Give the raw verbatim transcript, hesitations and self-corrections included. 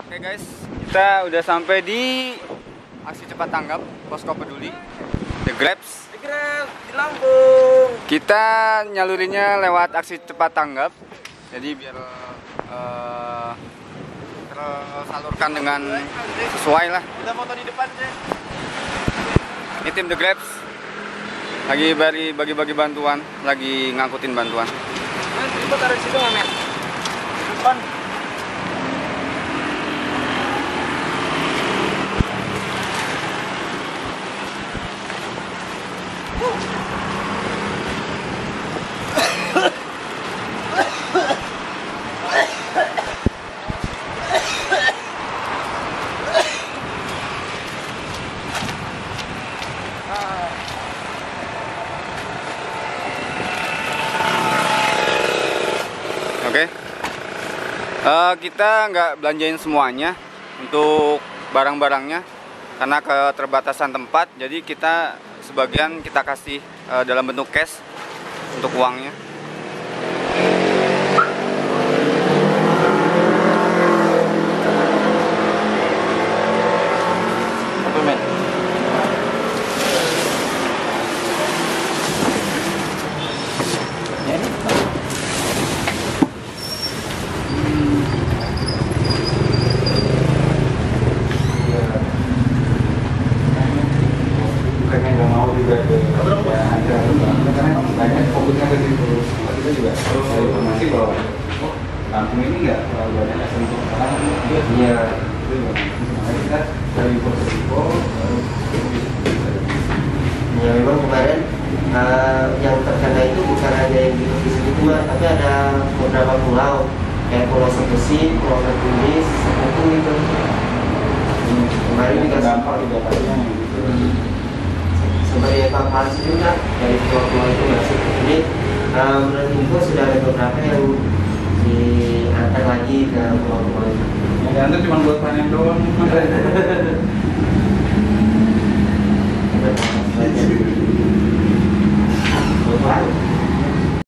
Oke guys, kita udah sampai di aksi cepat tanggap Posko Peduli The Grabs. The Grabs di Lampung. Kita nyalurinnya lewat aksi cepat tanggap, jadi biar uh, tersalurkan dengan sesuai lah. Kita foto di depan sih. Ini tim The Grabs lagi bagi bagi-bagi bantuan, lagi ngangkutin bantuan. Nanti kita taruh di situ nggak, men? Depan. Oke, okay. uh, kita nggak belanjain semuanya untuk barang-barangnya karena keterbatasan tempat. Jadi kita sebagian kita kasih uh, dalam bentuk cash untuk uangnya. Apa, men? Ya, ini. Pengen nggak mau juga ke ya ada karena banyak fokusnya ke situ. Kita juga terus ada informasi bahwa oh kampung ini nggak terlalu banyak yang sentuh orang dia punya itu ya. Makanya kita dari info baru ya memang kemarin uh, yang terkena itu bukan hanya yang di sini cuma tapi ada beberapa pulau kayak Pulau Sepesi, Pulau Ketulis, itu gitu. Kemarin juga dampak di daerahnya gitu. Seperti evakuasi juga dari pulau-pulau itu masih ini uh, menurut info sudah ada beberapa yang diantar lagi ke pulau-pulau itu. Yang diantar cuma buat panen doang.